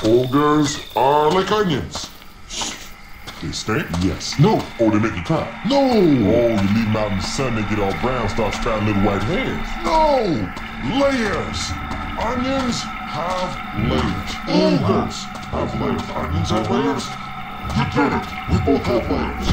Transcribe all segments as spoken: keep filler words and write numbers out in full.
Ogres are like onions. They stink? Yes. No. Or they make you cry? No. Oh, you leave them out in the sun, they get all brown, start sprouting little white hairs? No. Layers. Onions have layers. Ogres have layers. Onions have layers? You did it. We both have layers.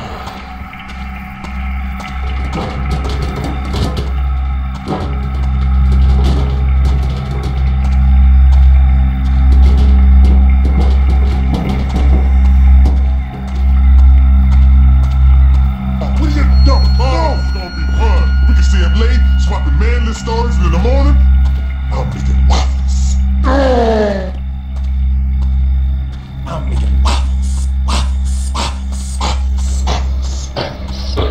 Swapping manless stories in the morning, I'm making waffles. I'm making waffles, waffles, waffles, waffles, waffles.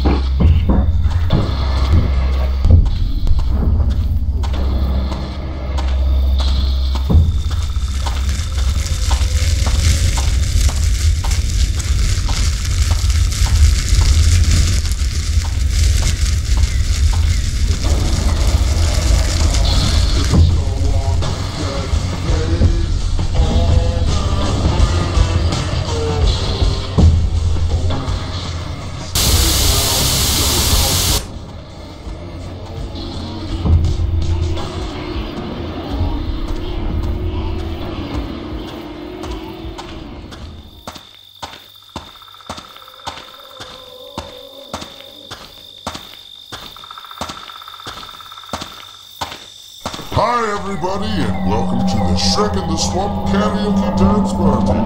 Hi everybody, and welcome to the Shrek in the Swamp Karaoke Dance Party.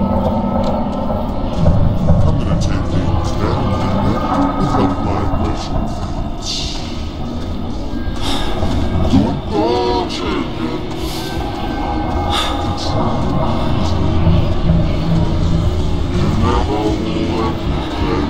I'm gonna take things down a little bit without my blessing. Don't go changing. You never let me play.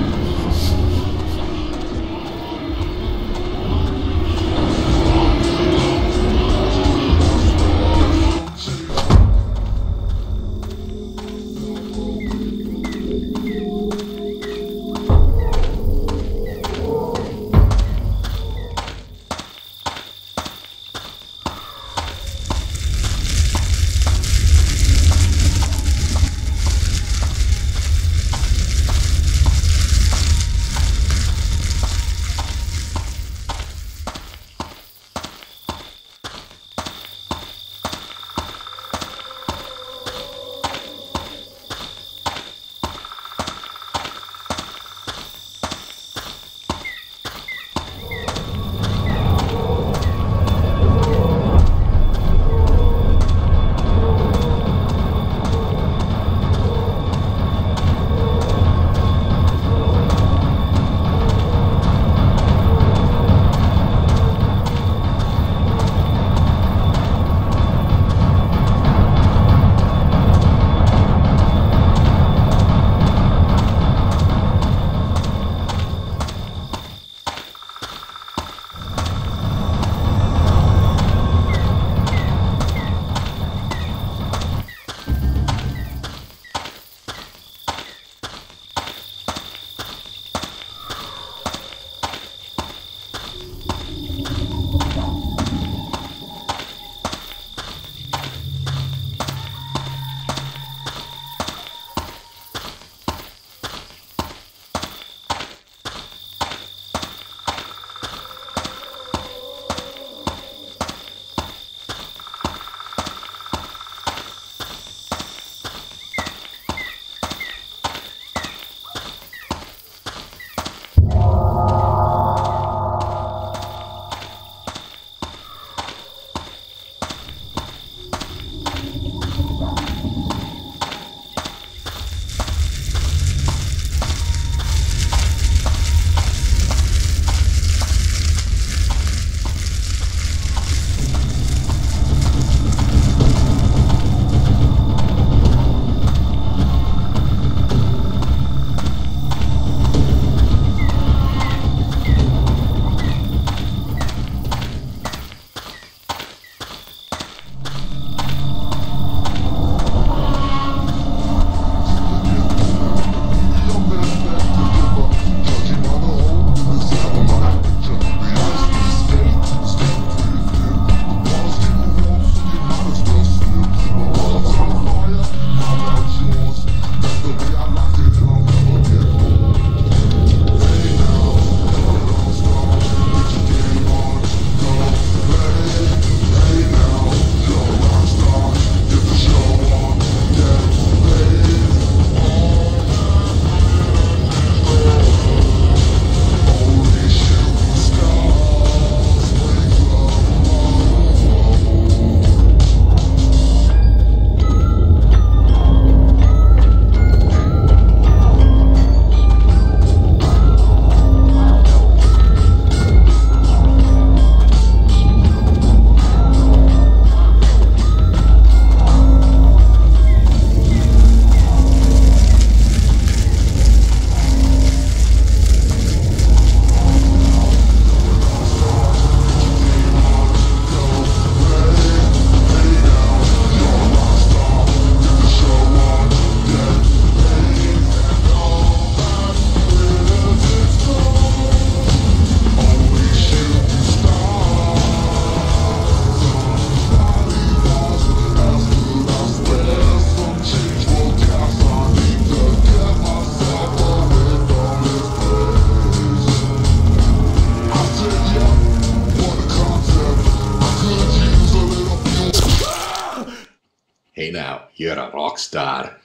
now. You're a rock star.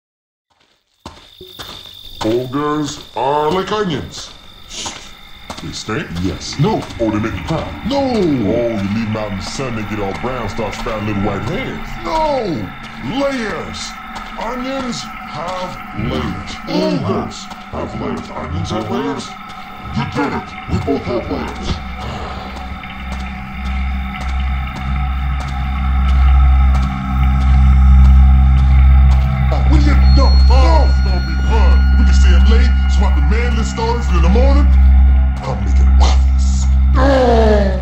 Ogres are like onions. They stink? Yes. No. Oh, they make you cry? No. Oh, you leave them out in the sun, they get all brown, start sprouting little white hairs? No. Layers. Onions have layers. Ogres have layers. Onions have layers? You did it. We both have layers. What are you doing? No. Oh, it's gonna be fun. We can stay up late, swap the manly stories, and in the morning, I'm making waffles. Oh.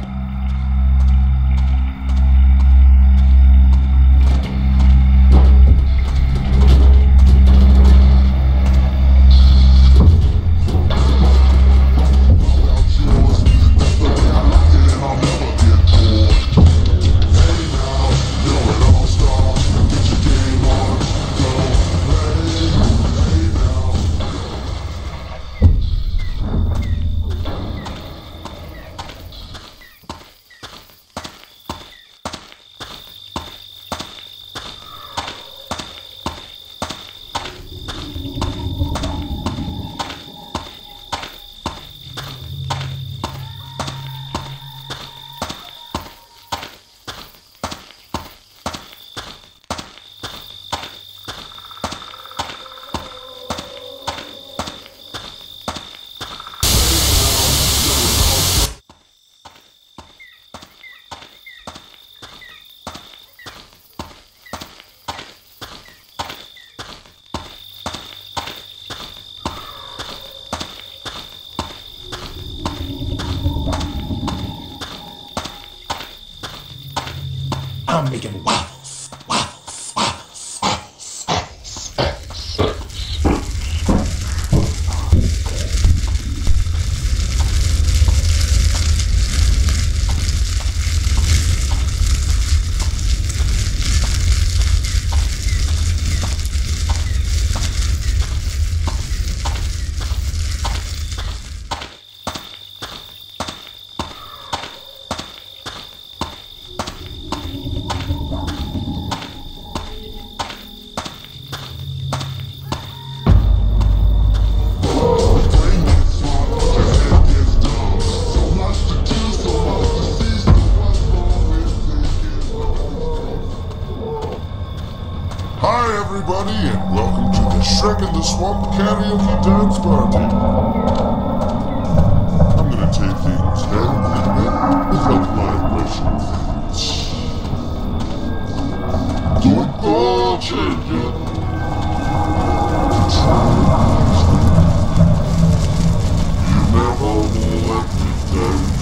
I'm making waffles, waffles, waffles, waffles, waffles, Hi everybody, and welcome to the Shrek in the Swamp Karaoke Dance Party. I'm gonna take things down a little bit without my questions. Don't go changing. You never let me down.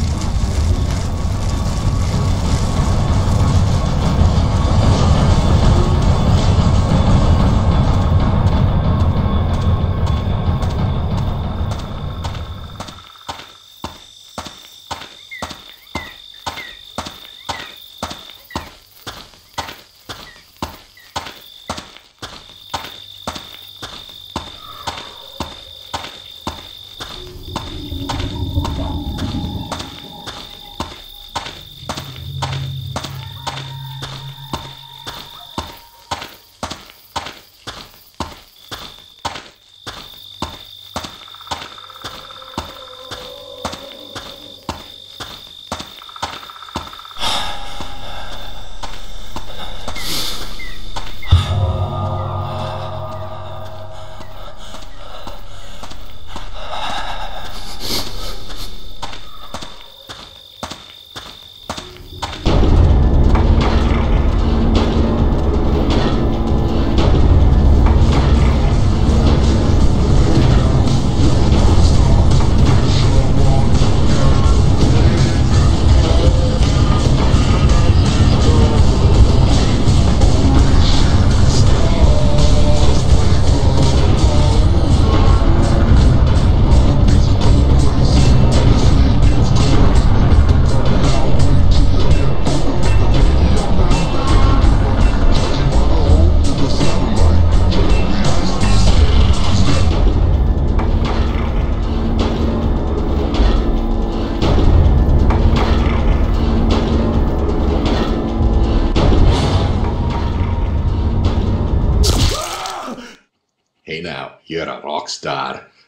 Hey now, you're a rock star.